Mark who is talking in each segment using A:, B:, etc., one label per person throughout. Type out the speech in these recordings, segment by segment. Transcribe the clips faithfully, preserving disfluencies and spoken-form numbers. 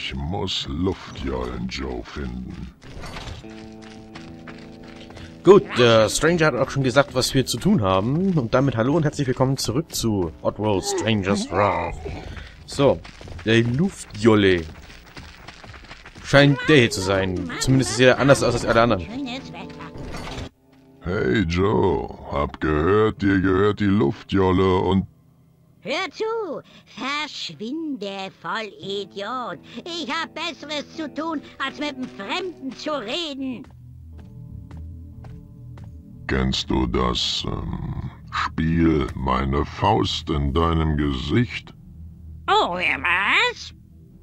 A: Ich muss Luftjollen Joe finden.
B: Gut, der Stranger hat auch schon gesagt, was wir zu tun haben. Und damit hallo und herzlich willkommen zurück zu Oddworld Stranger's Wrath. So, der Luftjolle scheint der hier zu sein. Zumindest sieht er anders aus als alle anderen.
A: Hey Joe, hab gehört, dir gehört die Luftjolle und...
C: Hör zu! Verschwinde, Vollidiot! Ich hab Besseres zu tun, als mit einem Fremden zu reden!
A: Kennst du das ähm, Spiel Meine Faust in deinem Gesicht?
C: Oh, ja, was?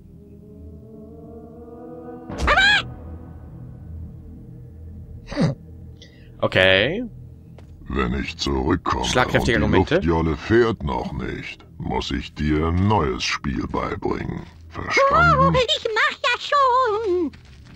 B: Okay.
A: Wenn ich zurückkomme und die
B: Schlagkräftige Argumente.
A: Luftjolle fährt noch nicht, muss ich dir ein neues Spiel beibringen. Verstanden?
C: Oh, ich mach ja schon!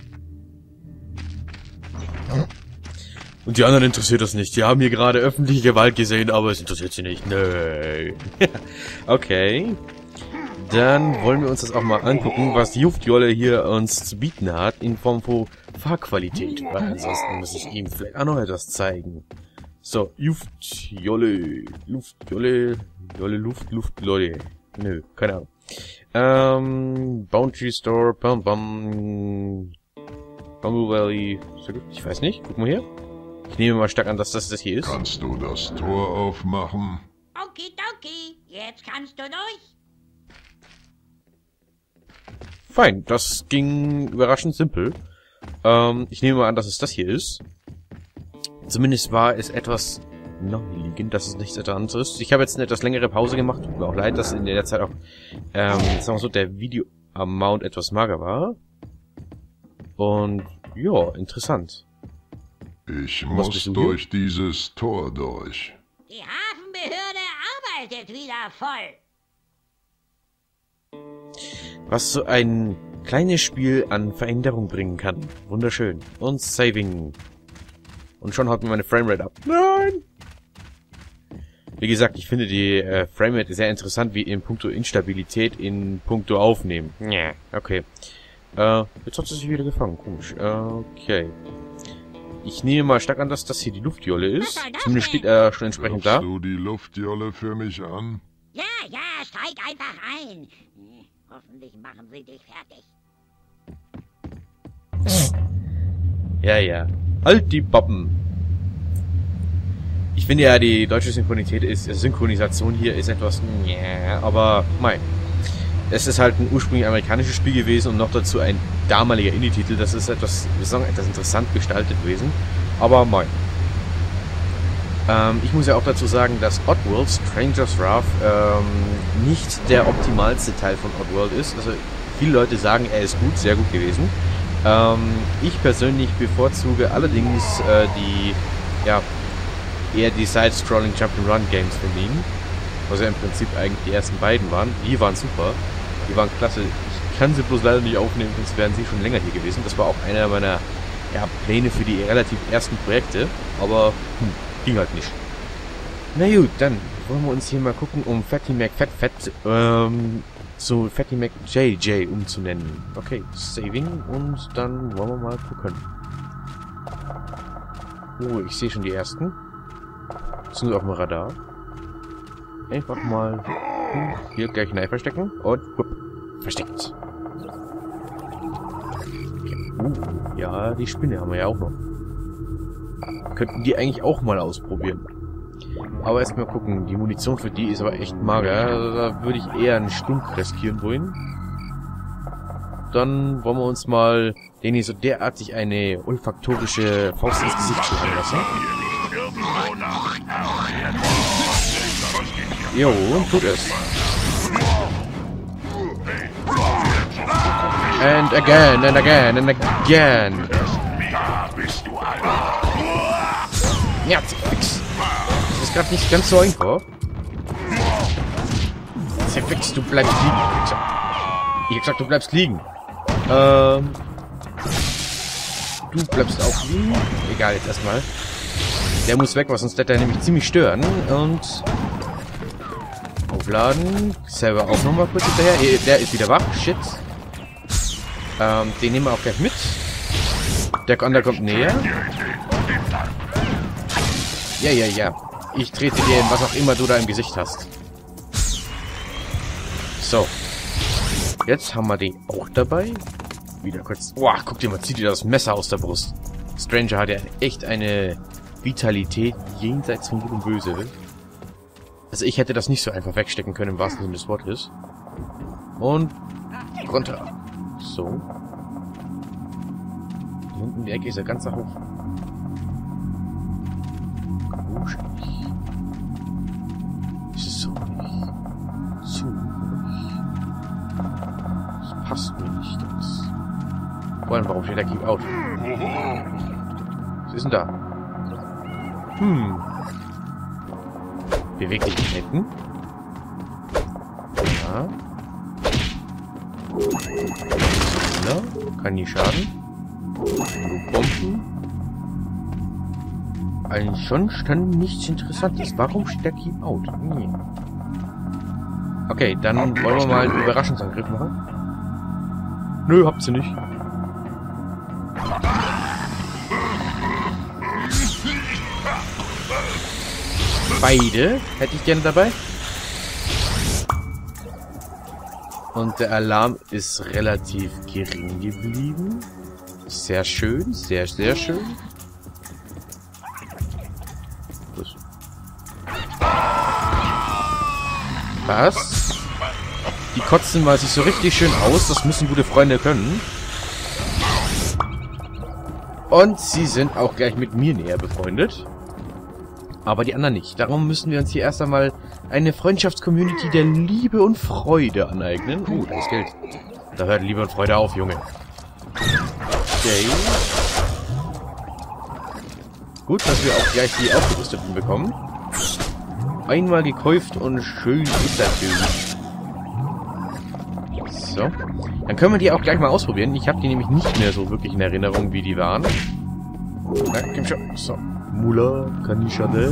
B: Und die anderen interessiert das nicht. Die haben hier gerade öffentliche Gewalt gesehen, aber es interessiert sie nicht. Nö. Okay. Dann wollen wir uns das auch mal angucken, was die Luftjolle hier uns zu bieten hat, in Form von Fahrqualität. Weil ansonsten muss ich ihm vielleicht auch noch etwas zeigen. So, Luftjolle. Luftjolle. Jolle, Luft, Luftjolle. Nö, keine Ahnung. Ähm, Bounty Store, Bam Bam. Bamboo Valley. Ich weiß nicht. Guck mal hier. Ich nehme mal stark an, dass das das hier ist.
A: Kannst du das Tor aufmachen?
C: Okidoki, jetzt kannst du durch.
B: Fein, das ging überraschend simpel. Ähm, ich nehme mal an, dass es das hier ist. Zumindest war es etwas naheliegend, dass es nichts anderes ist. Ich habe jetzt eine etwas längere Pause gemacht. Tut mir auch leid, dass in der Zeit auch, ähm, sagen wir so, der Video-Amount etwas mager war. Und, ja, interessant.
A: Ich muss durch dieses Tor durch.
C: Die Hafenbehörde arbeitet wieder voll.
B: Was so ein kleines Spiel an Veränderung bringen kann. Wunderschön. Und Saving. Und schon haut mir meine Framerate ab. Nein! Wie gesagt, ich finde die äh, Framerate sehr interessant, wie in puncto Instabilität, in puncto Aufnehmen. Ja, okay. Äh, jetzt hat sie sich wieder gefangen. Komisch. Äh, okay. Ich nehme mal stark an, dass das hier die Luftjolle ist. Zumindest steht er äh, schon entsprechend da.
A: Rufst du die Luftjolle für mich an?
C: Ja, ja, steig einfach ein. Hoffentlich machen sie dich fertig.
B: Ja, ja. Halt die Poppen. Ich finde ja, die deutsche Synchronität ist, Synchronisation hier ist etwas, ja, aber, mei. Es ist halt ein ursprünglich amerikanisches Spiel gewesen und noch dazu ein damaliger Indie-Titel. Das ist etwas, wir sagen, etwas interessant gestaltet gewesen. Aber mei. Ähm, ich muss ja auch dazu sagen, dass Oddworld Stranger's Wrath ähm, nicht der optimalste Teil von Oddworld ist. Also viele Leute sagen, er ist gut, sehr gut gewesen. Ähm, ich persönlich bevorzuge allerdings äh, die, ja, eher die Side-Scrolling Jump'n'Run-Games von ihnen. Was ja im Prinzip eigentlich die ersten beiden waren. Die waren super. Die waren klasse. Ich kann sie bloß leider nicht aufnehmen, sonst wären sie schon länger hier gewesen. Das war auch einer meiner ja, Pläne für die relativ ersten Projekte. Aber hm, ging halt nicht. Na gut, dann wollen wir uns hier mal gucken, um Fatty McFatFat ähm, zu Fatty McJJ umzunennen. Okay, Saving und dann wollen wir mal gucken. Oh, ich sehe schon die ersten. Sind sie auf dem Radar. Einfach mal hier gleich Knife verstecken und hup, versteckt. Uh, ja, die Spinne haben wir ja auch noch. Könnten die eigentlich auch mal ausprobieren. Aber erstmal gucken, die Munition für die ist aber echt mager. Also da würde ich eher einen Stunk riskieren wollen. Dann wollen wir uns mal den hier so derartig eine olfaktorische Faust ins Gesicht schlagen lassen. Jo, und tut es. And again, and again, and again. Ja, fix. Das ist gerade nicht ganz so einfach. Fix, du bleibst liegen. Ich hab gesagt, du bleibst liegen. Ähm. Du bleibst auch liegen. Egal, jetzt erstmal. Der muss weg, was uns das nämlich ziemlich stören. Und aufladen. Selber auch nochmal kurz hinterher. Der ist wieder wach. Shit. Ähm, den nehmen wir auch gleich mit. Der andere kommt näher. Ja, ja, ja. Ich trete dir in was auch immer du da im Gesicht hast. So. Jetzt haben wir den auch dabei. Wieder kurz. Boah, guck dir mal, zieht dir das Messer aus der Brust. Stranger hat ja echt eine Vitalität jenseits von Gut und Böse. Also ich hätte das nicht so einfach wegstecken können, im wahrsten Sinne des Wortes. Und runter. So. Hier unten in die Ecke ist er ganz nach hoch. Kuschelig. Es ist so ruhig. Zu ruhig. Das passt mir nicht. Das. Vor allem, warum steht der Keep Out? Was ist denn da? Hm. Beweg dich nicht hinten. Ja. Na, kann nie schaden. Bomben. Eigentlich schon stand nichts Interessantes. Warum steht der Keep Out? Nee. Okay, dann wollen wir mal einen Überraschungsangriff machen. Nö, habt ihr nicht. Beide hätte ich gerne dabei. Und der Alarm ist relativ gering geblieben. Sehr schön, sehr, sehr schön. Was? Die kotzen mal sich so richtig schön aus. Das müssen gute Freunde können. Und sie sind auch gleich mit mir näher befreundet. Aber die anderen nicht. Darum müssen wir uns hier erst einmal eine Freundschaftscommunity der Liebe und Freude aneignen. Oh, da ist Geld. Da hört Liebe und Freude auf, Junge. Okay. Gut, dass wir auch gleich die Aufgerüsteten bekommen. Einmal gekauft und schön ist das Bild. So. Dann können wir die auch gleich mal ausprobieren. Ich habe die nämlich nicht mehr so wirklich in Erinnerung, wie die waren. Na, komm schon. So. Mula, Kanishade.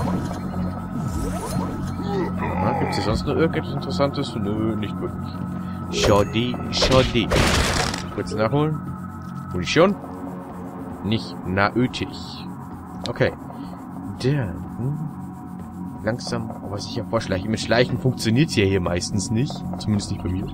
B: Ja, gibt es hier sonst noch irgendetwas Interessantes? Nö, nicht wirklich. Schade, schade. Kurz nachholen. Munition. Nicht nötig. Okay. Dann langsam, aber sicher vorschleichen. Mit Schleichen funktioniert es ja hier meistens nicht. Zumindest nicht bei mir.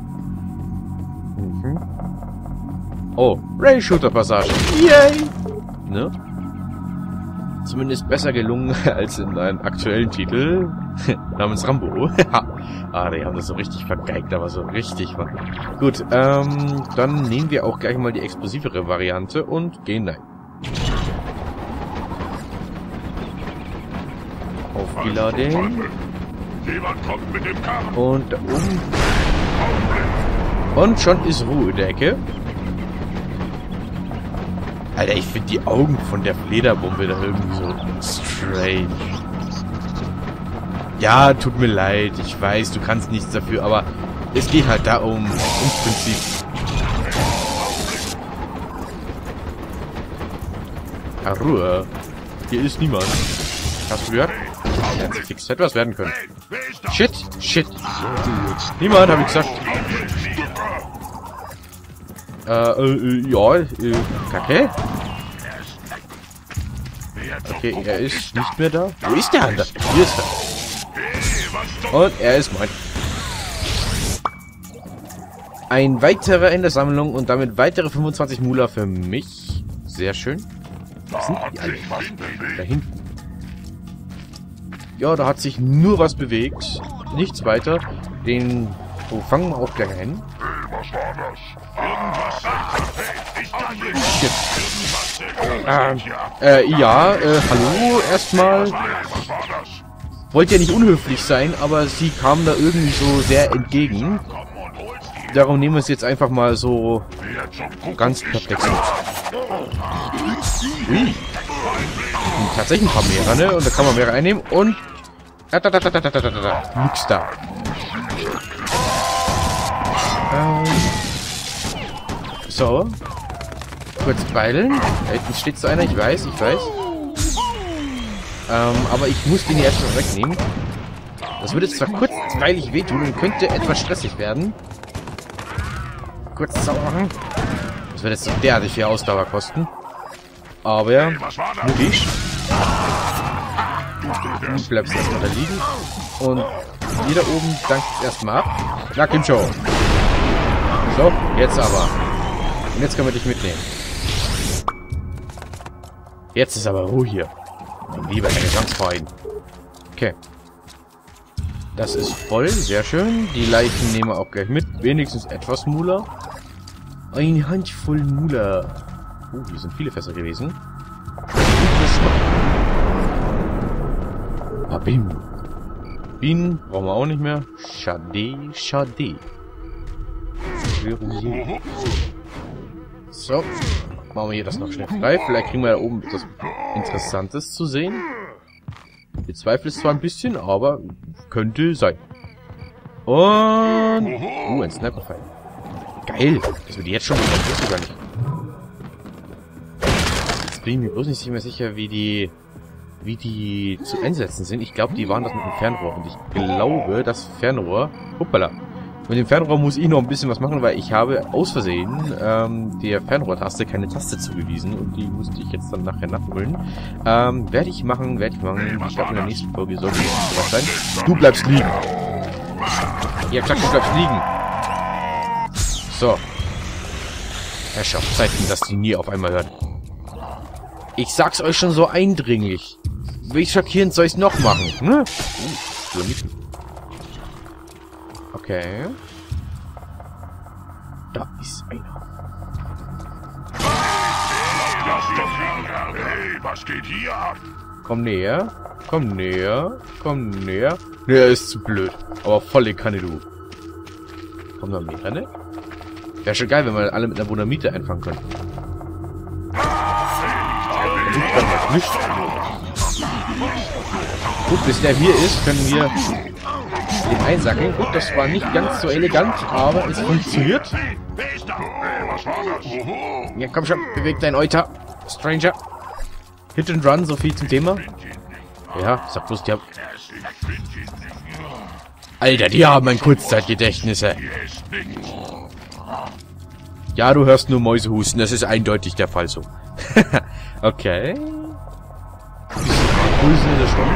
B: mhm. Oh, Rail-Shooter-Passage. Yay! Ne? Zumindest besser gelungen als in einem aktuellen Titel namens Rambo. Ah, die haben das so richtig vergeigt, aber so richtig. Mann. Gut, ähm, dann nehmen wir auch gleich mal die explosivere Variante und gehen rein. Aufgeladen. Und da oben. Und schon ist Ruhe in der Ecke. Alter, ich finde die Augen von der Flederbombe da irgendwie so strange. Ja, tut mir leid. Ich weiß, du kannst nichts dafür, aber es geht halt da um ums Prinzip. Ah, Ruhe. Hier ist niemand. Hast du gehört? Ja, fix hätte was werden können. Shit, shit. Niemand, hab ich gesagt. Äh, äh, ja, äh, kacke. Okay, er ist nicht mehr da. Wo ist der andere? Hier ist er. Und er ist mein. Ein weiterer in der Sammlung und damit weitere fünfundzwanzig Mula für mich. Sehr schön. Was sind die alle? Da hinten. Ja, da hat sich nur was bewegt. Nichts weiter. Den oh, fangen wir auch gleich hin. Shit. Ähm, äh, ja, äh, hallo, erstmal. Wollte ja nicht unhöflich sein, aber sie kam da irgendwie so sehr entgegen. Darum nehmen wir es jetzt einfach mal so ganz perplex mit. Ui. Tatsächlich ein paar mehrere, ne? Und da kann man mehrere einnehmen und da, da, da, da, da, da, da, da. Nix da. Ähm. So. Kurz beilen. Da hinten steht so einer, ich weiß, ich weiß. Ähm, aber ich muss den hier erstmal wegnehmen. Das würde zwar kurzweilig wehtun und könnte etwas stressig werden. kurz sauber machen. Das wird jetzt so derartig viel Ausdauer kosten. Aber, mutig. Du bleibst erstmal da liegen. Und hier da oben dankt es erstmal ab. Na, Kim Show. So, jetzt aber. Und jetzt können wir dich mitnehmen. Jetzt ist aber Ruhe hier. Lieber ein Gesangsverein. Okay. Das ist voll, sehr schön. Die Leichen nehmen wir auch gleich mit. Wenigstens etwas Mula. Eine Handvoll Mula. Uh, hier sind viele Fässer gewesen. Abim. Bienen brauchen wir auch nicht mehr. Schade, schade. So. Machen wir hier das noch schnell frei. Vielleicht kriegen wir da oben etwas Interessantes zu sehen. Ich bezweifle es zwar ein bisschen, aber könnte sein. Und... Uh, ein Sniper-Pfeil. Geil. Das wird jetzt schon wieder. Das ist gar nicht. Jetzt bin ich mir bloß nicht mehr sicher, wie die... wie die zu einsetzen sind. Ich glaube, die waren das mit dem Fernrohr. Und ich glaube, das Fernrohr... Hoppala. Mit dem Fernrohr muss ich noch ein bisschen was machen, weil ich habe aus Versehen ähm, der Fernrohrtaste keine Taste zugewiesen und die musste ich jetzt dann nachher nachholen. Ähm, werde ich machen, werde ich machen. Ich glaube, in der nächsten Folge sollte es soweit sein. Du bleibst liegen. Ja, klar, du bleibst liegen. So. Herrschaft, Zeiten, dass die nie auf einmal hören. Ich sag's euch schon so eindringlich. Wie schockierend soll ich's noch machen? Ne? Uh, okay. Da ist einer.
A: Hey, was geht hier ab?
B: Komm näher. Komm näher. Komm näher. Ne, er ist zu blöd. Aber volle Kanne, du. Kommen da mehr, ne? Wäre schon geil, wenn wir alle mit einer Bonamite einfangen könnten. Nicht. Gut, bis der hier ist, können wir den einsacken. Gut, das war nicht ganz so elegant, aber es funktioniert. Ja, komm schon, beweg dein Euter, Stranger. Hit and Run, so viel zum Thema. Ja, sag bloß, die haben... Alter, die haben ein Kurzzeitgedächtnisse. Ja, du hörst nur Mäuse husten, das ist eindeutig der Fall so. Okay. Pulsen in der Stunde.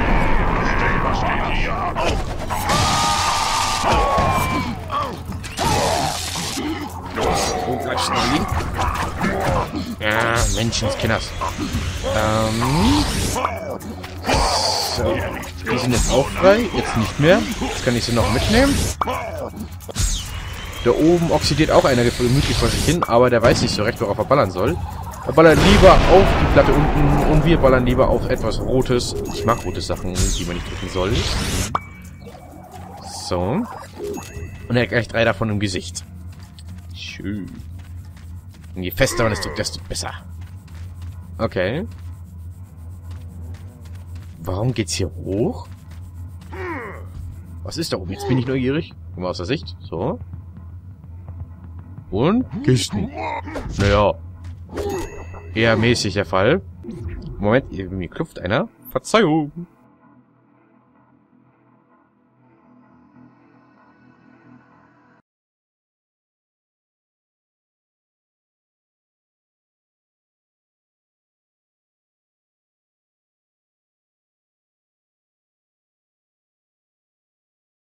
B: Oh, gleich schnell liegen. Ja, Menschenskinders. Ähm. So. Die sind jetzt auch frei. Jetzt nicht mehr. Jetzt kann ich sie noch mitnehmen. Da oben oxidiert auch einer gemütlich vor sich hin, aber der weiß nicht so recht, worauf er ballern soll. Er ballert lieber auf die Platte unten und wir ballern lieber auf etwas Rotes. Ich mag rote Sachen, die man nicht drücken soll. So. Und er hat gleich drei davon im Gesicht. Schön. Und je fester man es drückt, desto besser. Okay. Warum geht's hier hoch? Was ist da oben? Jetzt bin ich neugierig. Guck mal aus der Sicht. So. Und Kisten. Naja. Eher mäßig der Fall. Moment, mir klopft einer. Verzeihung.